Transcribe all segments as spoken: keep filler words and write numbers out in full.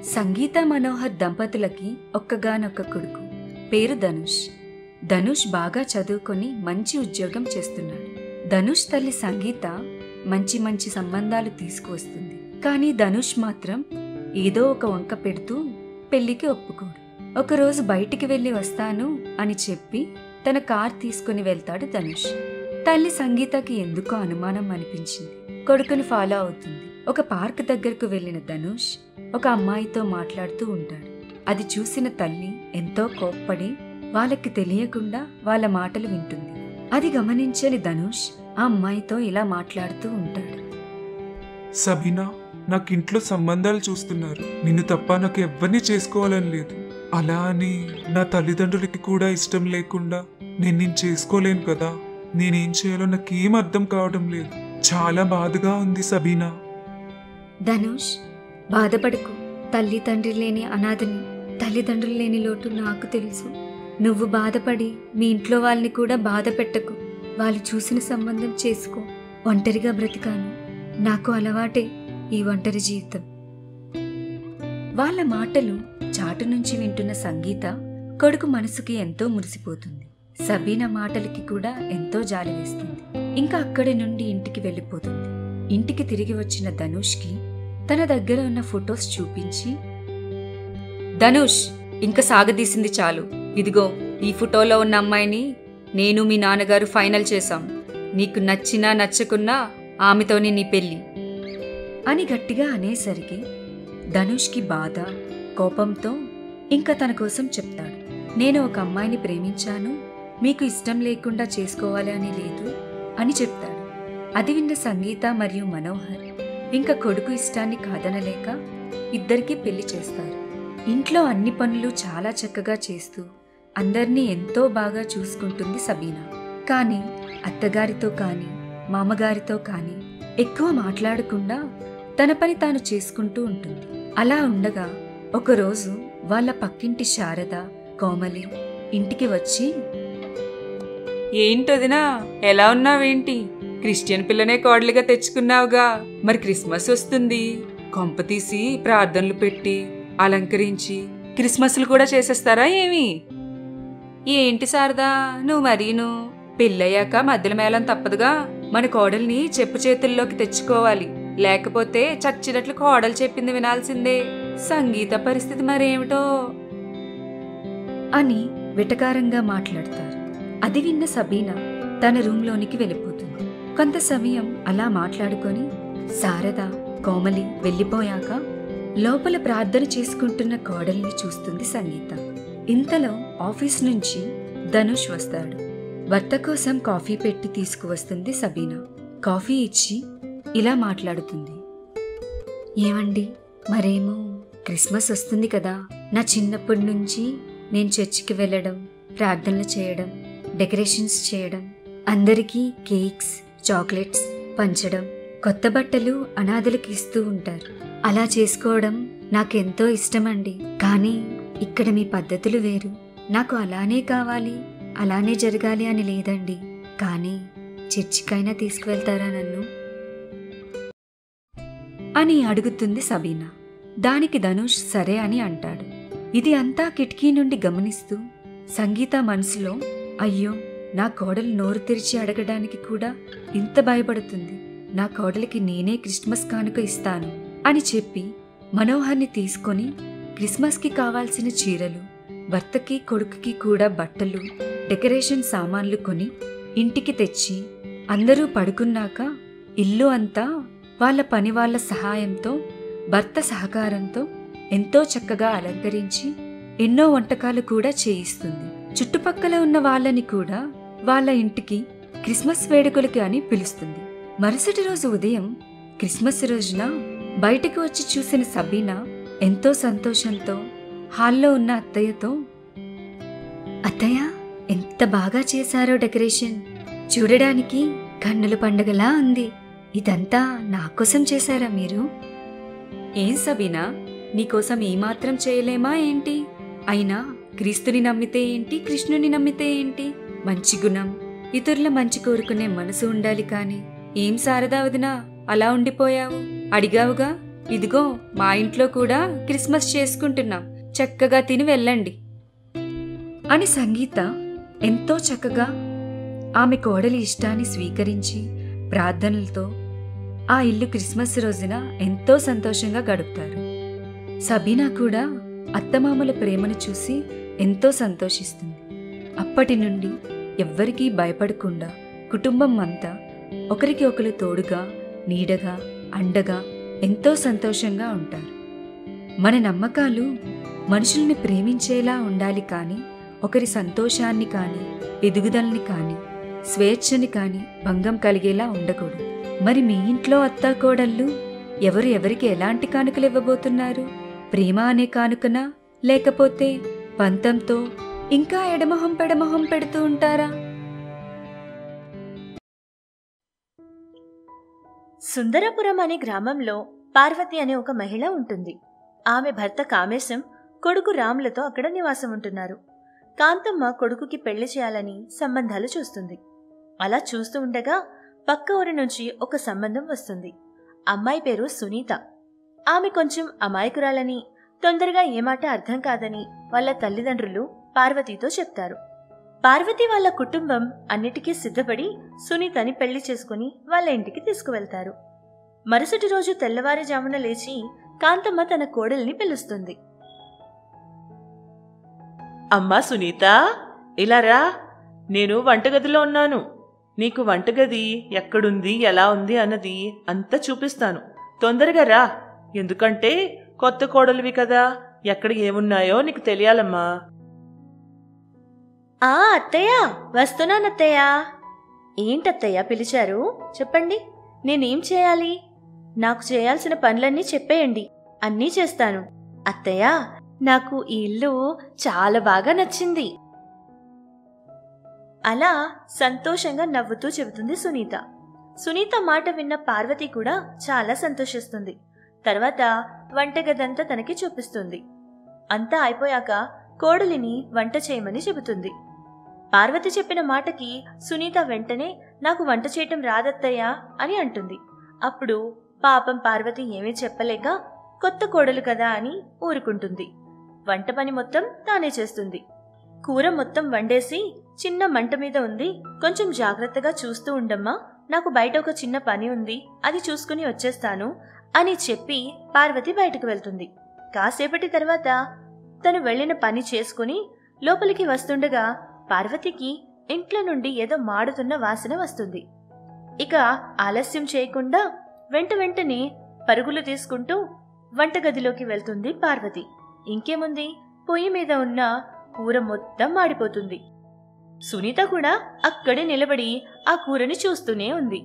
సంగీత మనోహర్ దంపతులకి ఒక్కగానొక్క కొడుకు, పేరు ధనుష్. ధనుష్ బాగా చదువుకొని మంచి ఉద్యోగం చేస్తున్నాడు. ధనుష్ తల్లి సంగీత మంచి మంచి సంబంధాలు తీసుకువస్తుంది. కానీ ధనుష్ మాత్రం ఏదో ఒక వంక పెడుతూ పెళ్లికి ఒప్పుకోడు. ఒకరోజు బయటికి వెళ్లి వస్తాను అని చెప్పి తన కార్ తీసుకుని వెళ్తాడు ధనుష్. తల్లి సంగీతకి ఎందుకో అనుమానం అనిపించింది. కొడుకుని ఫాలో అవుతుంది. ఒక పార్క్ దగ్గరకు వెళ్లిన ధనుష్ ఒక అమ్మాయితో మాట్లాడుతూ ఉంటాడు. అది చూసిన తల్లి ఎంతో కోప్పడి వాళ్ళకి తెలియకుండా వాళ్ళ మాటలు వింటుంది. అది గమనించని ధనుష్ ఆ అమ్మాయితో ఇలా మాట్లాడుతూ ఉంటాడు. సబీనా, నాకింట్లో సంబంధాలు చూస్తున్నారు. నిన్ను తప్ప నాకు ఎవ్వరినీ చేసుకోవాలని లేదు. అలా అని నా తల్లిదండ్రులకి కూడా ఇష్టం లేకుండా నేను నేను చేసుకోలేను కదా. నేనేం చేయాలో నాకేం అర్థం కావడం లేదు. చాలా బాధగా ఉంది సబీనా. ధనుష్, బాధపడకు. తల్లి తండ్రి లేని అనాథని. తల్లిదండ్రులు లేని లోటు నాకు తెలుసు. నువ్వు బాధపడి మీ ఇంట్లో వాళ్ళని కూడా బాధ పెట్టకు. వాళ్ళు చూసిన సంబంధం చేసుకో. ఒంటరిగా బ్రతికాను. నాకు అలవాటే ఈ ఒంటరి జీవితం. వాళ్ళ మాటలు చాటు నుంచి వింటున్న సంగీత కొడుకు మనసుకి ఎంతో మురిసిపోతుంది. సబీనా మాటలకి కూడా ఎంతో జాలి వేస్తుంది. ఇంకా అక్కడి నుండి ఇంటికి వెళ్ళిపోతుంది. ఇంటికి తిరిగి వచ్చిన ధనుష్కి తన దగ్గర ఉన్న ఫొటోస్ చూపించి, ధనుష్, ఇంక సాగదీసింది చాలు. ఇదిగో ఈ ఫోటోలో ఉన్న అమ్మాయిని నేను మీ నాన్నగారు ఫైనల్ చేశాం. నీకు నచ్చినా నచ్చకున్నా ఆమెతోనే నీ పెళ్ళి అని గట్టిగా అనేసరికి ధనుష్కి బాధ, కోపంతో ఇంకా తన కోసం చెప్తాడు. నేను ఒక అమ్మాయిని ప్రేమించాను, మీకు ఇష్టం లేకుండా చేసుకోవాలి అని లేదు అని చెప్తాడు. అది విన్న సంగీత మరియు మనోహర్ ఇంకా కొడుకు ఇష్టాన్ని కాదనలేక ఇద్దరికీ పెళ్లి చేస్తారు. ఇంట్లో అన్ని పనులు చాలా చక్కగా చేస్తూ అందర్నీ ఎంతో బాగా చూసుకుంటుంది సబీనా. కానీ అత్తగారితో కానీ మామగారితో కానీ ఎక్కువ మాట్లాడకుండా తన పని తాను చేసుకుంటూ ఉంటుంది. అలా ఉండగా ఒకరోజు వాళ్ళ పక్కింటి శారద, కోమలి ఇంటికి వచ్చి, ఏంటదినా, ఎలా ఉన్నావేంటి? క్రిస్టియన్ పిల్లనే కోడలిగా తెచ్చుకున్నావుగా. మరి క్రిస్మస్ వస్తుంది. కొంపతీసి ప్రార్థనలు పెట్టి అలంకరించి క్రిస్మస్లు కూడా చేసేస్తారా ఏమి? ఏంటి శారదా, నువ్వు మరీను పెళ్ళయ్యాక మధ్యల మేళం తప్పదుగా. మన కోడల్ని చెప్పు చేతుల్లోకి తెచ్చుకోవాలి. లేకపోతే చచ్చినట్లు కోడలు చెప్పింది వినాల్సిందే. సంగీత పరిస్థితి మరేమిటో అని వెటకారంగా మాట్లాడతారు. అది విన్న సబీనా తన రూంలోనికి వెళ్ళిపోతుంది. కొంత సమయం అలా మాట్లాడుకొని శారద, కోమలి వెళ్ళిపోయాక లోపల ప్రార్థన చేసుకుంటున్న కోడల్ని చూస్తుంది సంగీత. ఇంతలో ఆఫీస్ నుంచి ధనుష్ వస్తాడు. భర్త కోసం కాఫీ పెట్టి తీసుకువస్తుంది సబీనా. కాఫీ ఇచ్చి ఇలా మాట్లాడుతుంది. ఏమండి, మరేమో క్రిస్మస్ వస్తుంది కదా. నా చిన్నప్పటి నుంచి నేను చర్చికి వెళ్ళడం, ప్రార్థనలు చేయడం, డెకరేషన్స్ చేయడం, అందరికీ కేక్స్, చాక్లెట్స్ పంచడం, కొత్త బట్టలు అనాథలకు ఇస్తూ ఉంటారు. అలా చేసుకోవడం నాకెంతో ఇష్టమండి. కానీ ఇక్కడ మీ పద్ధతులు వేరు. నాకు అలానే కావాలి, అలానే జరగాలి అని లేదండి. కానీ చర్చికైనా తీసుకువెళ్తారా నన్ను అని అడుగుతుంది సబీనా. దానికి ధనుష్ సరే అని అంటాడు. ఇది అంతా కిటికీ నుండి గమనిస్తూ సంగీత మనసులో, అయ్యో, నా కోడలు నోరు తెరిచి అడగడానికి కూడా ఇంత భయపడుతుంది. నా కోడలికి నేనే క్రిస్మస్ కానుక ఇస్తాను అని చెప్పి మనోహర్ని తీసుకొని క్రిస్మస్కి కావాల్సిన చీరలు, భర్తకి కొడుకుకి కూడా బట్టలు, డెకరేషన్ సామాన్లు కొని ఇంటికి తెచ్చి అందరూ పడుకున్నాక ఇల్లు అంతా వాళ్ళ పని వాళ్ళ సహాయంతో, భర్త సహకారంతో ఎంతో చక్కగా అలంకరించి ఎన్నో వంటకాలు కూడా చేయిస్తుంది. చుట్టుపక్కల ఉన్న వాళ్ళని కూడా వాళ్ళ ఇంటికి క్రిస్మస్ వేడుకలకి అని పిలుస్తుంది. మరుసటి రోజు ఉదయం క్రిస్మస్ రోజున బయటకు వచ్చి చూసిన సబీనా ఎంతో సంతోషంతో హాల్లో ఉన్న అత్తయ్యతో, అత్తయ్య, ఎంత బాగా చేశారో డెకరేషన్. చూడడానికి కన్నుల పండుగలా ఉంది. ఇదంతా నా కోసం చేశారా మీరు? ఏం సబీనా, నీకోసం ఏమాత్రం చేయలేమా ఏంటి? అయినా క్రీస్తుని నమ్మితే ఏంటి, కృష్ణుని నమ్మితే ఏంటి? మంచి గుణం, ఇతరుల మంచి కోరుకునే మనసు ఉండాలి. కాని ఏం శారదా వదినా, అలా ఉండిపోయావు? అడిగావుగా, ఇదిగో మా ఇంట్లో కూడా క్రిస్మస్ చేసుకుంటున్నాం, చక్కగా తిని వెళ్ళండి అని సంగీత ఎంతో చక్కగా ఆమె కోడలి ఇష్టాన్ని స్వీకరించి ప్రార్థనలతో ఆ ఇల్లు క్రిస్మస్ రోజున ఎంతో సంతోషంగా గడుపుతారు. సబీనా కూడా అత్తమామల ప్రేమను చూసి ఎంతో సంతోషిస్తుంది. అప్పటి నుండి ఎవ్వరికీ భయపడకుండా కుటుంబం అంతా ఒకరికి ఒకరు తోడుగా, నీడగా, అండగా ఎంతో సంతోషంగా ఉంటారు. మన నమ్మకాలు మనుషుల్ని ప్రేమించేలా ఉండాలి కానీ ఒకరి సంతోషాన్ని కానీ, ఎదుగుదలని కానీ, స్వేచ్ఛని కానీ భంగం కలిగేలా ఉండకూడదు. మరి మీ ఇంట్లో అత్తాకోడళ్ళు ఎవరు ఎవరికి ఎలాంటి కానుకలు ఇవ్వబోతున్నారు? ప్రేమ అనే కానుకనా, లేకపోతే పంతంతో ఇంకా ఎడమొహం పెడమొహం పెడుతూ ఉంటారా? సుందరపురం అనే గ్రామంలో పార్వతి అనే ఒక మహిళ ఉంటుంది. ఆమె భర్త కామేశం, కొడుకు రాములతో అక్కడ నివాసం ఉంటున్నారు. కాంతమ్మ కొడుకుకి పెళ్లి చేయాలని సంబంధాలు చూస్తుంది. అలా చూస్తూ ఉండగా పక్క ఊరి నుంచి ఒక సంబంధం వస్తుంది. అమ్మాయి పేరు సునీత. ఆమె కొంచెం అమాయకురాలని, తొందరగా ఏమాట అర్థం కాదని వాళ్ళ తల్లిదండ్రులు పార్వతితో చెప్తారు. పార్వతి వాళ్ళ కుటుంబం అన్నిటికీ సిద్ధపడి సునీతని పెళ్లి చేసుకుని వాళ్ళ ఇంటికి తీసుకువెళ్తారు. మరుసటి రోజు తెల్లవారుజామున లేచి కాంతమ్మ తన కోడల్ని పిలుస్తుంది. అమ్మా సునీత, ఇలా రా. నేను వంటగదిలో ఉన్నాను. నీకు వంటగది ఎక్కడుంది, ఎలా ఉంది అన్నది అంతా చూపిస్తాను. తొందరగా రా, ఎందుకంటే కొత్త కోడలివి కదా, ఎక్కడ ఏమున్నాయో నీకు తెలియాలమ్మా. ఆ అత్తయ్య, వస్తున్నానత్తయ్య. ఏంటత్తయ్య పిలిచారు? చెప్పండి, నేనేం చేయాలి? నాకు చేయాల్సిన పనులన్నీ చెప్పేయండి, అన్నీ చేస్తాను. అత్తయ్య, నాకు ఈ ఇల్లు చాలా బాగా నచ్చింది. అలా సంతోషంగా నవ్వుతూ చెబుతుంది సునీత. సునీత మాట విన్న పార్వతి కూడా చాలా సంతోషిస్తుంది. తర్వాత వంటగదంతా తనకి చూపిస్తుంది. అంతా అయిపోయాక కోడలిని వంట చేయమని చెబుతుంది. పార్వతి చెప్పిన మాటకి సునీత వెంటనే నాకు వంట చేయటం రాదత్తయ్యా అని అంటుంది. అప్పుడు పాపం పార్వతి ఏమీ చెప్పలేక కొత్త కోడలు కదా అని ఊరుకుంటుంది. వంట పని మొత్తం తానే చేస్తుంది. కూర మొత్తం వండేసి చిన్న మంట మీద ఉంది, కొంచెం జాగ్రత్తగా చూస్తూ ఉండమ్మా, నాకు బయట ఒక చిన్న పని ఉంది, అది చూసుకుని వచ్చేస్తాను అని చెప్పి పార్వతి బయటకు వెళ్తుంది. కాసేపటి తర్వాత తను వెళ్లిన పని చేసుకుని లోపలికి వస్తుండగా పార్వతికి ఇంట్లో నుండి ఏదో మాడుతున్న వాసన వస్తుంది. ఇక ఆలస్యం చేయకుండా వెంట వెంటనే పరుగులు తీసుకుంటూ వంటగదిలోకి వెళ్తుంది పార్వతి. ఇంకేముంది, పొయ్యి మీద ఉన్న కూర మొత్తం మాడిపోతుంది. సునీత కూడా అక్కడే నిలబడి ఆ కూరని చూస్తూనే ఉంది.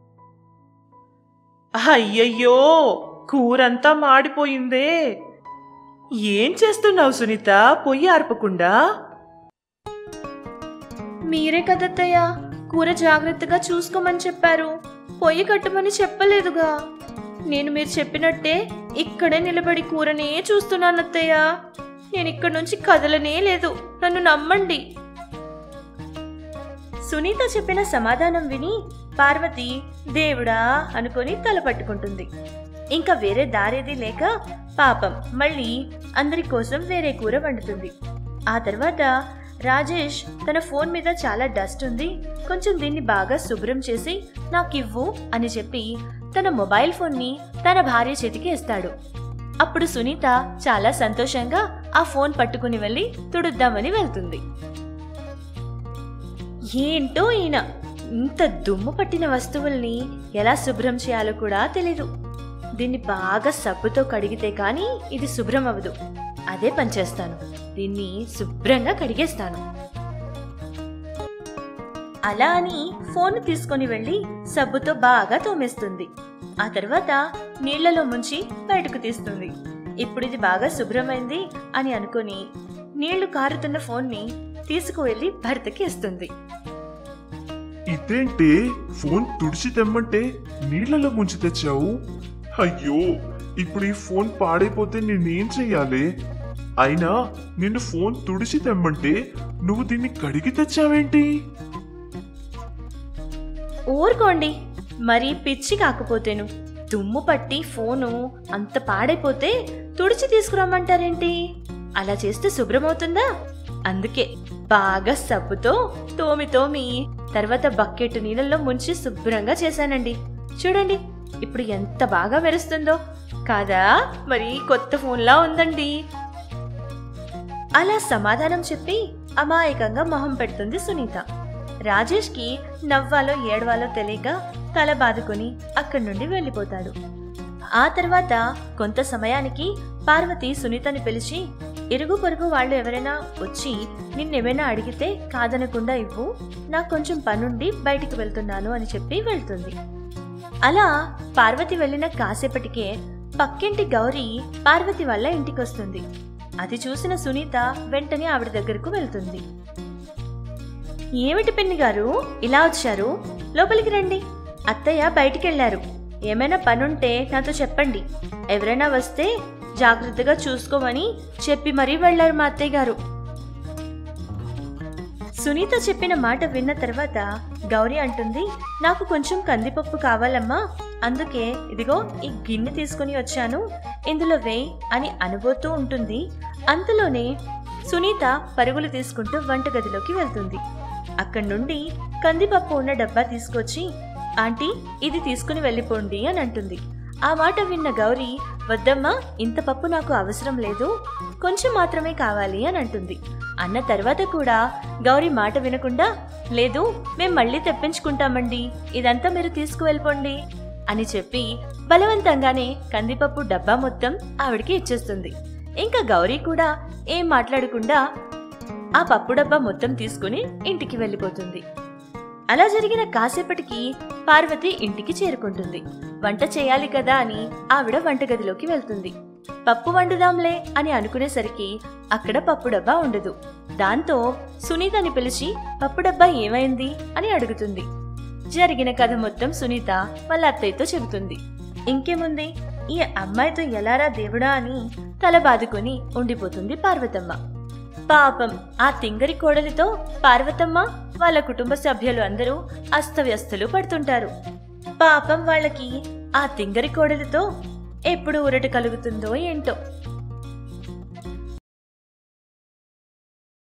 అయ్యయ్యో, కూరంతా మాడిపోయిందే. ఏం చేస్తున్నావు సునీత, పొయ్యి ఆర్పకుండా? మీరే కదత్తయ్య కూర జాగ్రత్తగా చూసుకోమని చెప్పారు, పొయ్యి కట్టమని చెప్పలేదుగా. నేను మీరు చెప్పినట్టే ఇక్కడే నిలబడి కూరనే చూస్తున్నానత్తయ్య. నేను ఇక్కడి నుంచి కదలనే లేదు, నన్ను నమ్మండి. సునీత చెప్పిన సమాధానం విని పార్వతి దేవుడా అనుకొని తల పట్టుకుంటుంది. ఇంకా వేరే దారేది లేక పాపం మళ్ళీ అందరి కోసం వేరే కూర వండుతుంది. ఆ తర్వాత రాజేష్ తన ఫోన్ మీద చాలా డస్ట్ ఉంది, కొంచెం దీన్ని బాగా శుభ్రం చేసి నాకివ్వు అని చెప్పి తన మొబైల్ ఫోన్ని తన భార్య చేతికి ఇస్తాడు. అప్పుడు సునీత చాలా సంతోషంగా ఆ ఫోన్ పట్టుకుని వెళ్ళి తుడుద్దామని వెళ్తుంది. ఏంటో ఈయన ఇంత దుమ్ము పట్టిన వస్తువుల్ని ఎలా శుభ్రం చేయాలో కూడా తెలీదు. దీన్ని బాగా సబ్బుతో కడిగితే కానీ ఇది శుభ్రం అవ్వదు. అదే పనిచేస్తాను, దీన్ని శుభ్రంగా కడిగేస్తాను. అలా అని ఫోన్ తీసుకుని వెళ్ళి సబ్బుతో బాగా తోమేస్తుంది. ఆ తర్వాత నీళ్లలో ముంచి బయటకు తీస్తుంది. ఇప్పుడు ఇది బాగా శుభ్రమైంది అని అనుకుని నీళ్లు కారుతున్న ఫోన్ని తీసుకువెళ్లి భర్తకి ఇస్తుంది. ఇదేంటి, ఫోన్ తుడిచి తెమ్మంటే నీళ్లలో ముంచి తెచ్చావు? అయ్యో, ఇప్పుడు ఈ ఫోన్ పాడైపోతే నేనేం చెయ్యాలి? అయినా నిన్ను ఫోన్ తుడిచి తెమ్మంటే నువ్వు దీన్ని కడిగి తెచ్చావేంటి? ఊరుకోండి, మరీ పిచ్చి కాకపోతేను. దుమ్ము పట్టి ఫోను అంత పాడైపోతే తుడిచి తీసుకురమ్మంటారేంటి? అలా చేస్తే శుభ్రమవుతుందా? అందుకే బాగా సబ్బుతో తోమి తోమి తర్వాత బకెట్ నీళ్ళల్లో ముంచి శుభ్రంగా చేశానండి. చూడండి ఇప్పుడు ఎంత బాగా మెరుస్తుందో కాదా? మరి కొత్త ఫోన్లా ఉందండి. అలా సమాధానం చెప్పి అమాయకంగా మొహం పెడుతుంది సునీత. రాజేష్కి నవ్వాలో ఏడవాలో తెలియక తల బాదుకుని అక్కడి నుండి వెళ్ళిపోతాడు. ఆ తర్వాత కొంత సమయానికి పార్వతి సునీతని పిలిచి, ఇరుగు పొరుగు వాళ్ళు ఎవరైనా వచ్చి నిన్నేమైనా అడిగితే కాదనకుండా ఇవ్వు, నాకు కొంచెం పనుండి బయటికి వెళ్తున్నాను అని చెప్పి వెళ్తుంది. అలా పార్వతి వెళ్ళిన కాసేపటికే పక్కింటి గౌరీ పార్వతి వల్ల ఇంటికొస్తుంది. అది చూసిన సునీత వెంటనే ఆవిడ దగ్గరకు వెళ్తుంది. ఏమిటి పిన్ని గారు ఇలా వచ్చారు? లోపలికి రండి. అత్తయ్య బయటికెళ్లారు. ఏమైనా పనుంటే నాతో చెప్పండి. ఎవరైనా వస్తే జాగ్రత్తగా చూసుకోమని చెప్పి మరీ వెళ్లారు మా అత్తయ్య గారు. సునీత చెప్పిన మాట విన్న తర్వాత గౌరీ అంటుంది, నాకు కొంచెం కందిపప్పు కావాలమ్మా, అందుకే ఇదిగో ఈ గిన్నె తీసుకుని వచ్చాను, ఇందులో వేయ్ అని అనబోతూ ఉంటుంది. అంతలోనే సునీత పరుగులు తీసుకుంటూ వంటగదిలోకి వెళ్తుంది. అక్కడి నుండి కందిపప్పు ఉన్న డబ్బా తీసుకొచ్చి, ఆంటీ ఇది తీసుకుని వెళ్ళిపోండి అని అంటుంది. ఆ మాట విన్న గౌరీ, వద్దమ్మా, ఇంత పప్పు నాకు అవసరం లేదు, కొంచెం మాత్రమే కావాలి అని అంటుంది. అన్న తర్వాత కూడా గౌరీ మాట వినకుండా, లేదు మేం మళ్ళీ తెప్పించుకుంటామండి, ఇదంతా మీరు తీసుకువెళ్ళిపోండి అని చెప్పి బలవంతంగానే కందిపప్పు డబ్బా మొత్తం ఆవిడికి ఇచ్చేస్తుంది. ఇంకా గౌరీ కూడా ఏం మాట్లాడకుండా ఆ పప్పు డబ్బా మొత్తం తీసుకుని ఇంటికి వెళ్ళిపోతుంది. అలా జరిగిన కాసేపటికి పార్వతి ఇంటికి చేరుకుంటుంది. వంట చేయాలి కదా అని ఆవిడ వంటగదిలోకి వెళ్తుంది. పప్పు వండుదాంలే అని అనుకునేసరికి అక్కడ పప్పు డబ్బా ఉండదు. దాంతో సునీతని పిలిచి పప్పు డబ్బా ఏమైంది అని అడుగుతుంది. జరిగిన కథ మొత్తం సునీత వాళ్ళ అత్తయ్యతో చెబుతుంది. ఇంకేముంది, ఈ అమ్మాయితో ఎలారా దేవుడా అని తల బాదుకొని ఉండిపోతుంది పార్వతమ్మ. పాపం ఆ తింగరి కోడలితో పార్వతమ్మ వాళ్ళ కుటుంబ సభ్యులు అందరూ అస్తవ్యస్తలు పడుతుంటారు. పాపం వాళ్ళకి ఆ తింగరి కోడలితో ఎప్పుడు ఊరట కలుగుతుందో ఏంటో.